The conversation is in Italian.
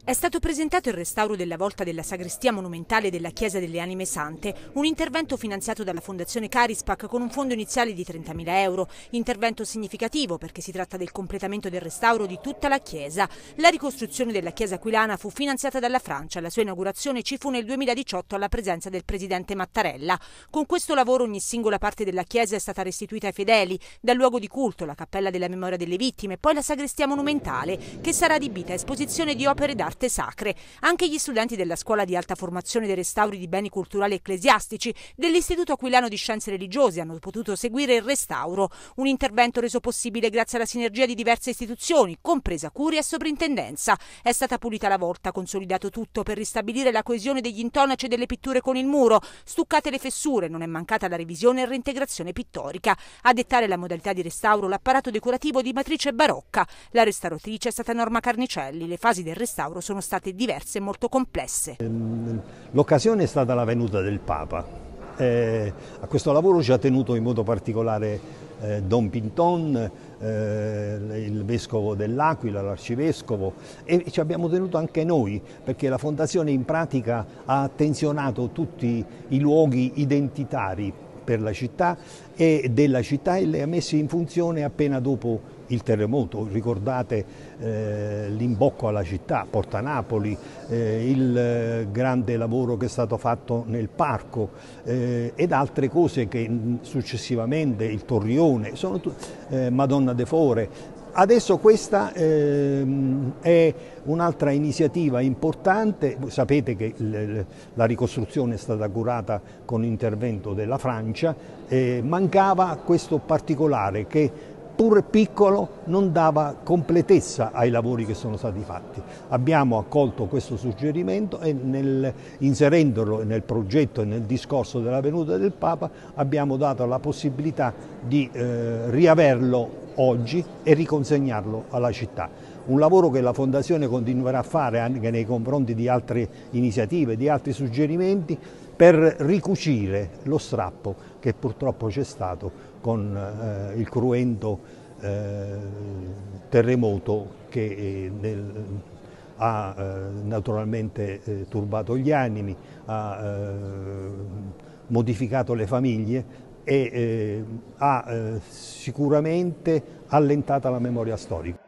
È stato presentato il restauro della volta della sagrestia monumentale della Chiesa delle Anime Sante, un intervento finanziato dalla Fondazione Carispac con un fondo iniziale di 30.000 euro. Intervento significativo perché si tratta del completamento del restauro di tutta la chiesa. La ricostruzione della chiesa aquilana fu finanziata dalla Francia. La sua inaugurazione ci fu nel 2018 alla presenza del presidente Mattarella. Con questo lavoro ogni singola parte della chiesa è stata restituita ai fedeli, dal luogo di culto, la cappella della memoria delle vittime, poi la sagrestia monumentale, che sarà adibita a esposizione di opere d'arte sacre. Anche gli studenti della Scuola di Alta Formazione dei Restauri di Beni Culturali Ecclesiastici dell'Istituto Aquilano di Scienze Religiose hanno potuto seguire il restauro, un intervento reso possibile grazie alla sinergia di diverse istituzioni, compresa Curia e Soprintendenza. È stata pulita la volta, consolidato tutto per ristabilire la coesione degli intonaci e delle pitture con il muro, stuccate le fessure, non è mancata la revisione e reintegrazione pittorica. A dettare la modalità di restauro l'apparato decorativo di matrice barocca. La restauratrice è stata Norma Carnicelli. Le fasi del restauro sono state diverse e molto complesse. L'occasione è stata la venuta del Papa. A questo lavoro ci ha tenuto in modo particolare Don Pinton, il Vescovo dell'Aquila, l'Arcivescovo, e ci abbiamo tenuto anche noi, perché la Fondazione in pratica ha attenzionato tutti i luoghi identitari per la città e della città e le ha messi in funzione appena dopo il terremoto. Ricordate l'imbocco alla città, Porta Napoli, il grande lavoro che è stato fatto nel parco ed altre cose che successivamente, il Torrione, Madonna de Fore. Adesso questa è un'altra iniziativa importante. Sapete che la ricostruzione è stata curata con intervento della Francia, mancava questo particolare che pur piccolo non dava completezza ai lavori che sono stati fatti. Abbiamo accolto questo suggerimento e inserendolo nel progetto e nel discorso della venuta del Papa abbiamo dato la possibilità di riaverlo oggi e riconsegnarlo alla città. Un lavoro che la Fondazione continuerà a fare anche nei confronti di altre iniziative, di altri suggerimenti, per ricucire lo strappo che purtroppo c'è stato con il cruento terremoto che ha naturalmente turbato gli animi, ha modificato le famiglie e ha sicuramente allentato la memoria storica.